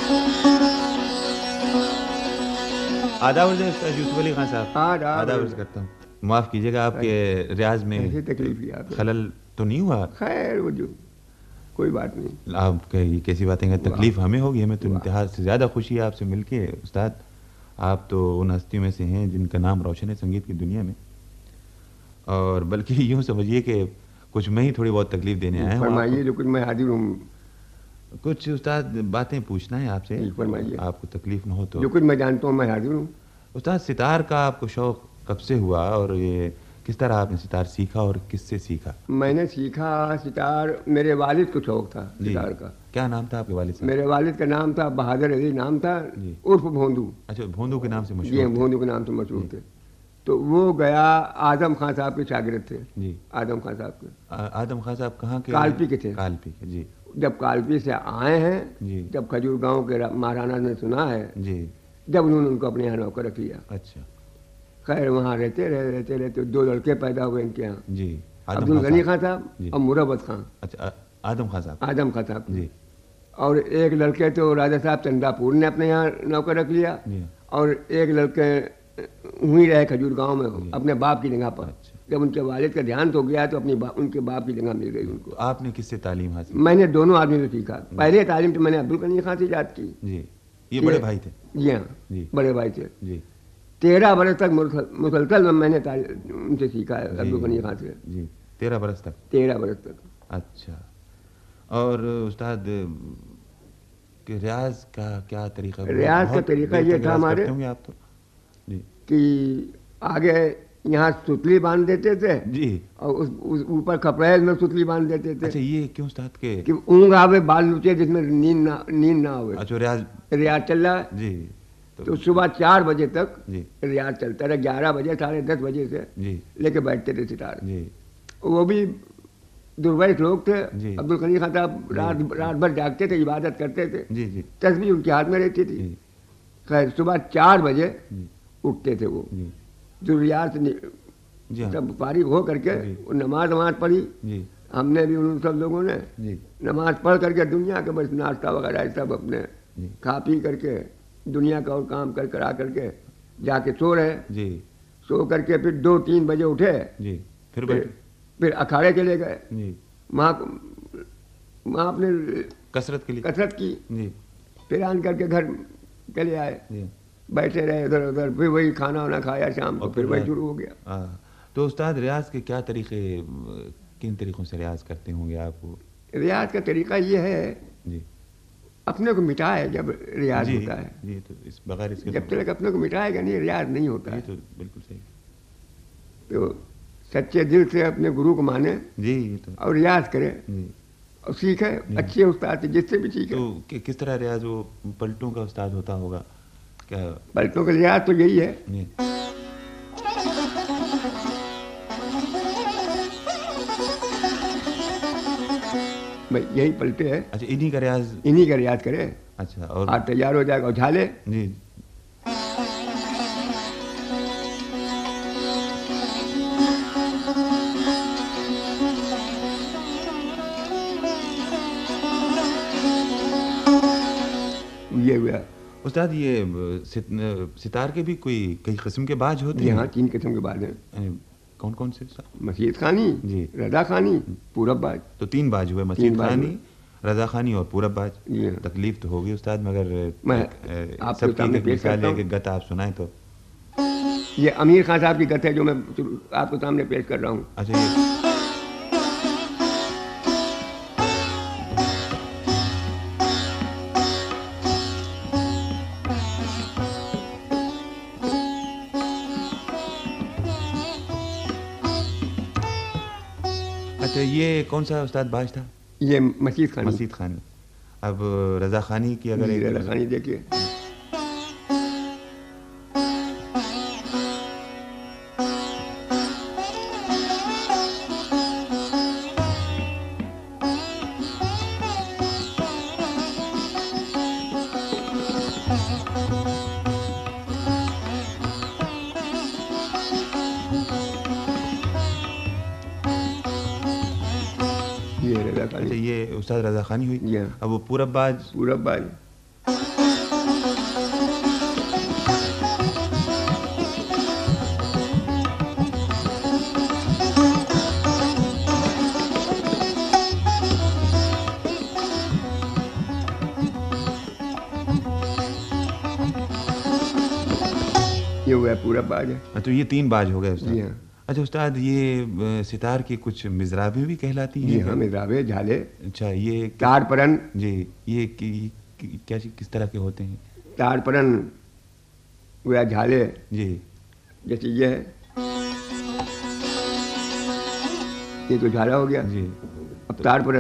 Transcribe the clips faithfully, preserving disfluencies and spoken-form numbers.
آداب یوسف علی خان صاحب. آداب عرض کرتا ہوں. معاف کیجیے گا آپ کے ریاض میں خلل تو نہیں ہوا؟ خیر وہ جو کوئی بات نہیں. آپ یہ کیسی باتیں ہیں؟ تکلیف ہمیں ہوگی. ہمیں تو انتہا سے زیادہ خوشی ہے آپ سے مل کے استاد. آپ تو ان ہستیوں میں سے ہیں جن کا نام روشن ہے سنگیت کی دنیا میں, اور بلکہ یوں سمجھیے کہ کچھ میں ہی تھوڑی بہت تکلیف دینے آیا ہوں. فرمائیے جو کچھ میں حاضر ہوں. کچھ استاد باتیں پوچھنا ہے آپ سے, فرمائیے. آپ کو تکلیف نہ ہو تو. جو کچھ میں جانتا ہوں میں حاضر ہوں. استاد ستار کا آپ کو شوق کب سے ہوا, اور یہ کس طرح آپ نے ستار سیکھا اور کس سے سیکھا؟ میں نے سیکھا ستار, میرے والد کو شوق تھا ستار کا. کیا نام تھا آپ کے والد صاحب؟ میرے والد کا نام تھا بہادر علی نام تھا, عرف بھوندو. اچھا, بھوندو کے نام سے مشہور. جی بھوندو کے نام سے مشہور تھے. تو وہ گیا اعظم خان صاحب کے شاگرد تھے. جی اعظم خان صاحب کے. اعظم خان صاحب کہاں کے؟ کالپی کے تھے. کالپی کے. جی. جب کالپی سے آئے ہیں, جی, جب کھجور گاؤں کے مہارانا نے سنا ہے, جی, جب انہوں نے ان کو اپنے یہاں نوکر رکھ لیا. اچھا. خیر وہاں رہتے رہے رہتے رہتے دو لڑکے پیدا ہوئے ان کے یہاں. جی. عبد الغنی خان صاحب اور مربت خان. اچھا, اعظم خان صاحب. اعظم خان صاحب. جی. اور ایک لڑکے تو راجا صاحب چندا پور نے اپنے یہاں نوکر رکھ لیا, اور ایک لڑکے وہیں رہے کھجور گاؤں میں اپنے باپ کی جگہ پر. جب ان کے والد کا دھیان تو گیا تو اپنی ان کے باپ کی جگہ مل گئی ان کو. آپ نے کس سے تعلیم حاصل؟ میں نے دونوں آدمی سے سیکھا. پہلے تعلیم تو میں نے عبد الغنی خان سے یاد کی. جی. یہ بڑے بھائی تھے؟ جی ہاں, بڑے بھائی تھے. جی. تیرہ برس تک مسلسل میں نے ان سے سیکھا ہے عبد الغنی خان سے. جی. تیرہ برس تک؟ تیرہ برس تک. اچھا. اور استاد ریاض کا کیا طریقہ؟ ریاض کا طریقہ یہ تھا ہمارے آپ تو جی کہ آگے یہاں ستلی باندھ دیتے تھے. جی. اور اس اوپر کپڑے میں ستلی باندھ دیتے تھے. اچھا, یہ کیوں استاد کے؟ کہ اونگ آوے بال لوچے جس میں نیند نہ نیند نہ ہوئے. اچھا, ریاض ریاض چل رہا ہے. جی. تو صبح چار بجے تک جی ریاض چلتا رہا. گیارہ بجے ساڑھے دس بجے سے جی لے کے بیٹھتے تھے ستار. جی. وہ بھی درویش لوگ تھے. جی. عبد الغنی خان صاحب رات رات بھر جاگتے تھے, عبادت کرتے تھے. جی جی. تسبیح ان کے ہاتھ میں رہتی تھی. خیر صبح چار بجے اٹھتے تھے وہ. ضروریات سب فارغ ہو کر کے نماز نماز پڑھی. جی. ہم نے بھی ان سب لوگوں نے جی نماز پڑھ کر کے دنیا کے بس ناشتہ وغیرہ سب اپنے کھا پی کر کے دنیا کا اور کام کر کر آ کر کے جا کے سو رہے. جی. سو کر کے پھر دو تین بجے اٹھے. جی. پھر پھر اکھاڑے چلے گئے. جی. وہاں وہاں اپنے کثرت کے لیے کثرت کی. جی. پھر آن کر کے گھر چلے آئے. جی. بیٹھے رہے ادھر ادھر. پھر وہی کھانا وانا کھایا شام کو, پھر وہی شروع ہو گیا. تو استاد ریاض کے کیا طریقے, کن طریقوں سے ریاض کرتے ہوں گے آپ؟ ریاض کا طریقہ یہ ہے جی اپنے کو مٹائے جب ریاض جی ہوتا ہے. جی. تو اس بغیر اس کے جب تک اپنے کو مٹائے گا نہیں ریاض نہیں ہوتا ہے. تو بالکل صحیح. تو سچے دل سے اپنے گرو کو مانے جی تو اور ریاض کرے جی اور سیکھے اچھے استاد سے, جس سے بھی سیکھے. تو کس طرح ریاض وہ پلٹوں کا استاد ہوتا ہوگا کیا؟ پلٹوں کا ریاض تو یہی ہے. بھائی یہی پلٹے ہے. اچھا, انہی کا ریاض انہی کا ریاض کرے. اچھا. اور ہاتھ تیار ہو جائے گا, اچھالے. جی. یہ ہوا استاد. یہ ستار کے بھی کوئی کئی قسم کے باج ہوتے ہیں؟ ہاں, تین قسم کے باج ہیں. کون کون سے؟ مسیت خانی, جی, رضا خانی, پورب باج. تو تین باج ہوئے, مسیت خانی, رضا خانی اور پورب باج. تکلیف تو ہوگی استاد, مگر سب کی مثال ہے کہ گت آپ سنائیں تو. یہ امیر خان صاحب کی گت ہے جو میں آپ کے سامنے پیش کر رہا ہوں. اچھا. یہ اچھا, یہ کون سا استاد باج تھا؟ یہ مسیت خانی. مسیت خانی. اب رضا خانی کی اگر رضا خانی دیکھیے. یہ استاد رضا خانی ہوئی. اب وہ پورب باج. پورب باج یہ وہ ہے پورا باج ہے. تو یہ تین باج ہو گئے استاد. جی ہاں. اچھا استاد یہ ستار کی کچھ مضرابیں بھی کہلاتی ہیں؟ جی ہاں مضرابیں جھالے. اچھا یہ تار پرن. جی یہ کیا کس طرح کے ہوتے ہیں؟ تار پرن وہ جھالے. جی جیسے یہ ہے یہ تو جھالا ہو گیا. جی اب تار پرن.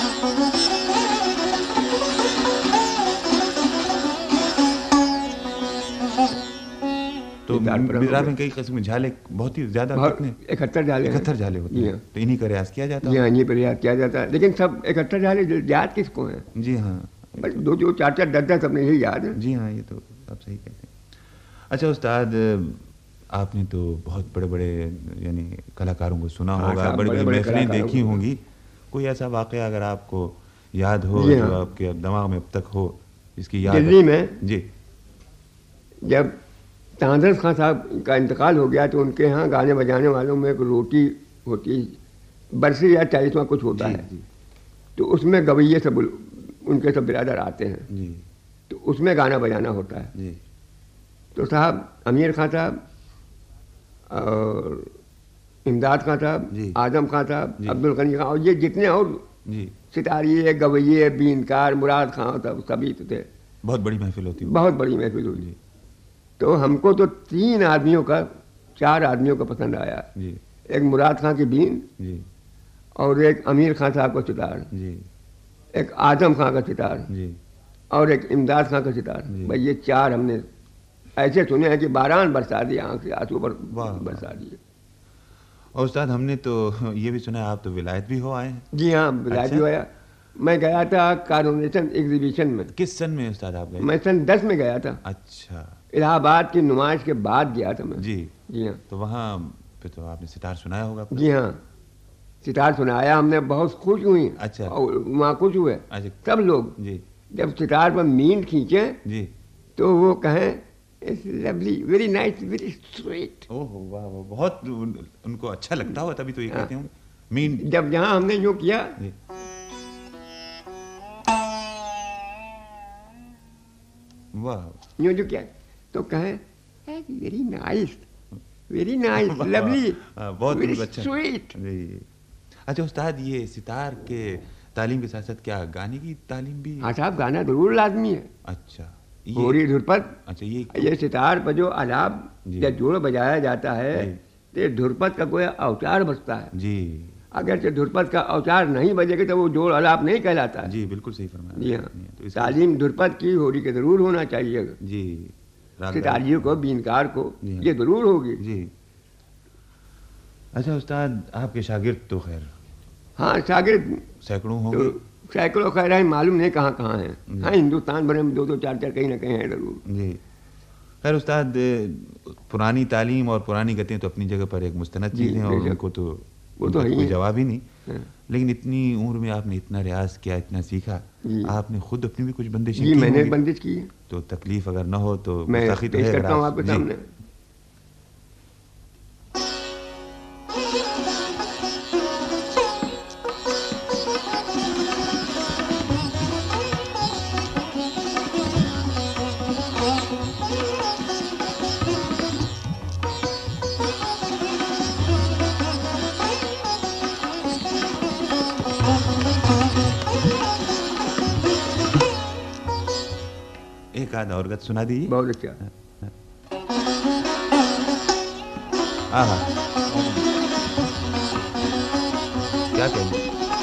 تو مضرابیں کئی قسم جھالے بہت ہی زیادہ اکہتر جھالے اکہتر جھالے ہوتے ہیں. تو انہی کا ریاض کیا جاتا ہے؟ جی ہاں انہی پر ریاض کیا جاتا ہے. لیکن سب اکہتر جھالے یاد کس کو ہیں؟ جی ہاں بس دو جو چار چار دس دس اپنے یہی یاد ہے. جی ہاں یہ تو آپ صحیح کہتے ہیں. اچھا استاد آپ نے تو بہت بڑے بڑے یعنی کلاکاروں کو سنا ہوگا, بڑی بڑی محفلیں دیکھی ہوں گی. کوئی ایسا واقعہ اگر آپ کو یاد ہو جو آپ کے دماغ میں اب تک ہو اس کی یاد؟ دلی میں جی جب تاندرس خان صاحب کا انتقال ہو گیا تو ان کے ہاں گانے بجانے والوں میں ایک روٹی ہوتی برسی یا چالیسواں کچھ ہوتا ہے. تو اس میں گویے سب ان کے سب برادر آتے ہیں. تو اس میں گانا بجانا ہوتا ہے. تو صاحب امیر خان صاحب اور امداد خان صاحب, اعظم خان صاحب, عبد الغنی خان اور یہ جتنے اور ستاریے گویے بینکار مراد خان صاحب سبھی تھے. بہت بڑی محفل ہوتی ہے. بہت بڑی محفل ہوتی. تو ہم کو تو تین آدمیوں کا چار آدمیوں کا پسند آیا. ایک مراد خان کی بین, اور ایک امیر خان صاحب کا ستار, ایک اعظم خان کا ستار, اور ایک امداد خان کا ستار. بھائی یہ چار ہم نے ایسے سنے ہیں کہ باران برسا دیا, آنکھ سے آنسو برسا دیے. اور استاد ہم نے تو یہ بھی سنا ہے آپ تو ولایت بھی ہو آئے ہیں. جی ہاں ولایت بھی ہوا. میں گیا تھا کارونیشن ایگزیبیشن میں. کس سن میں استاد آپ گئے؟ میں سن دس میں گیا تھا. اچھا الہ آباد کی نمائش کے بعد گیا تھا میں. جی جی ہاں. تو وہاں پہ تو آپ نے ستار سنایا ہوگا؟ جی ہاں ستار سنایا ہم نے, بہت خوش ہوئی. اچھا وہاں خوش ہوئے سب لوگ. جی جب ستار پر مین کھینچے جی تو وہ کہیں It's lovely, very nice, very sweet. اوہ واہ واہ, بہت ان کو اچھا لگتا ہوا تبھی تو یہ کہتے ہوں مین. جب جہاں ہم نے یوں کیا واہ یوں جو کیا تو کہیں very nice, very nice, lovely, بہت اچھا, سویٹ. اچھا استاد یہ ستار کے تعلیم کے ساتھ ساتھ کیا گانے کی تعلیم بھی؟ ہاں صاحب گانا ضرور لازمی ہے. اچھا ہوری دھرپت. اچھا یہ یہ ستار پر جو آلاب یا جوڑ بجایا جاتا ہے تو دھرپت کا کوئی اوچار بجتا ہے. جی اگرچہ دھرپت کا اوچار نہیں بجے گا تو وہ جوڑ آلاب نہیں کہلاتا ہے. جی بالکل صحیح فرمایا. جی ہاں تعلیم دھرپت کی ہوری کے ضرور ہونا چاہیے. جی ستاریوں کو بینکار کو یہ ضرور ہوگی. جی اچھا استاد آپ کے شاگرد تو خیر ہاں شاگرد سینکڑوں ہوں گے. سینکڑوں خیر ہے, معلوم نہیں کہاں کہاں ہیں. ہاں ہندوستان بھر میں دو دو چار چار کہیں نہ کہیں ہیں ضرور. جی خیر استاد پرانی تعلیم اور پرانی گتیں تو اپنی جگہ پر ایک مستند چیز ہیں اور ان کو تو وہ تو کوئی جواب ہی نہیں. لیکن اتنی عمر میں آپ نے اتنا ریاض کیا, اتنا سیکھا, آپ نے خود اپنی بھی کچھ بندشیں کی؟ جی میں نے بندش کی. تو تکلیف اگر نہ ہو تو میں پیش کرتا ہوں آپ کے سامنے. ایک آدھ اور گت سنا دیجیے. بہت اچھا. ہاں ہاں کیا کہیں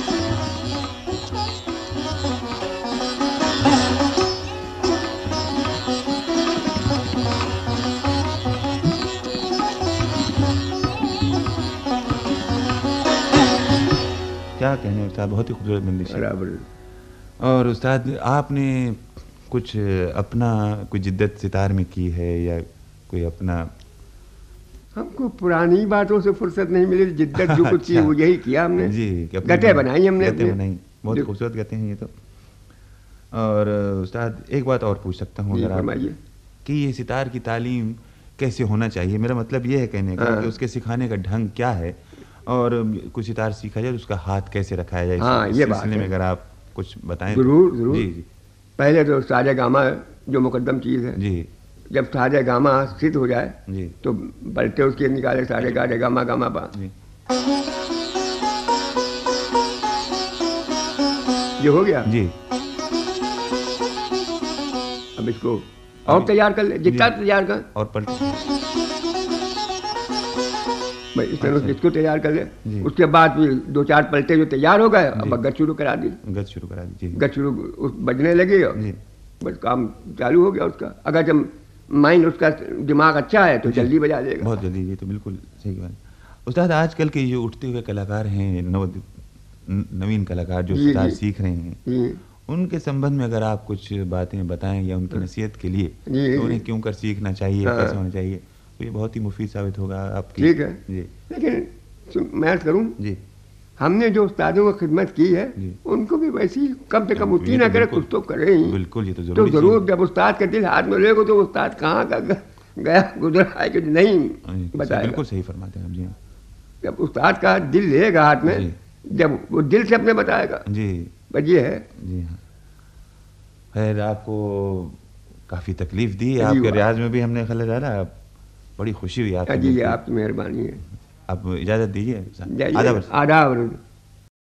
کیا کہنے استاد, بہت ہی خوبصورت بندش. اور استاد آپ نے کچھ اپنا کوئی جدت ستار میں کی ہے یا کوئی اپنا؟ ہم کو پرانی باتوں سے فرصت نہیں ملی, جدت جو کچھ کی وہ یہی کیا ہم نے. جی گتیں بنائی ہم نے. گتیں بنائی, بہت خوبصورت گتیں ہیں یہ تو. اور استاد ایک بات اور پوچھ سکتا ہوں اگر آپ کہ یہ ستار کی تعلیم کیسے ہونا چاہیے؟ میرا مطلب یہ ہے کہنے کا کہ اس کے سکھانے کا ڈھنگ کیا ہے اور کوئی ستار سیکھا جائے تو اس کا ہاتھ کیسے رکھایا جائے, ہاں یہ بات سلسلے میں اگر آپ کچھ بتائیں. ضرور ضرور. جی جی پہلے تو سارے گاما جو مقدم چیز ہے جی جب سارے گاما ست ہو جائے جی تو پلٹے اس کے نکالے سارے گا رے گاما گاما پا جی یہ ہو گیا. جی اب اس کو اور تیار کر لے جتنا تیار کر اور پلٹ بھائی اس طرح اس کو تیار کر لے. جی. اس کے بعد پھر دو چار پلٹے جو تیار ہو گئے اب گت شروع کرا دی. گت شروع کرا دی. گت شروع بجنے لگی جی بس کام چالو ہو گیا اس کا. اگر جب مائنڈ اس کا دماغ اچھا ہے تو جلدی بجا دے گا. بہت جلدی. یہ تو بالکل صحیح بات. استاد آج کل کے جو اٹھتے ہوئے کلاکار ہیں نو نوین کلاکار جو استاد سیکھ رہے ہیں ان کے سمبندھ میں اگر آپ کچھ باتیں بتائیں یا ان کی نصیحت کے لیے انہیں کیوں کر سیکھنا چاہیے کیسے ہونا چاہیے تو یہ بہت ہی مفید ثابت ہوگا آپ کی. ٹھیک ہے. جی لیکن میں کروں جی ہم نے جو استادوں کو خدمت کی ہے ان کو بھی ویسی کم سے کم اتنی نہ کرے کچھ تو کرے ہی. بالکل. یہ تو تو ضرور جب استاد کا دل ہاتھ میں لے گا تو استاد کہاں کا گیا گزرا ہے کہ نہیں بتائے. بالکل صحیح فرماتے ہیں آپ. جی جب استاد کا دل لے گا ہاتھ میں جب وہ دل سے اپنے بتائے گا. جی بس یہ ہے. جی ہاں. خیر آپ کو کافی تکلیف دی آپ کے ریاض میں بھی ہم نے خلل ڈالا. بڑی خوشی ہوئی آپ جی آپ کی مہربانی ہے. آپ اجازت دیجیے. آداب.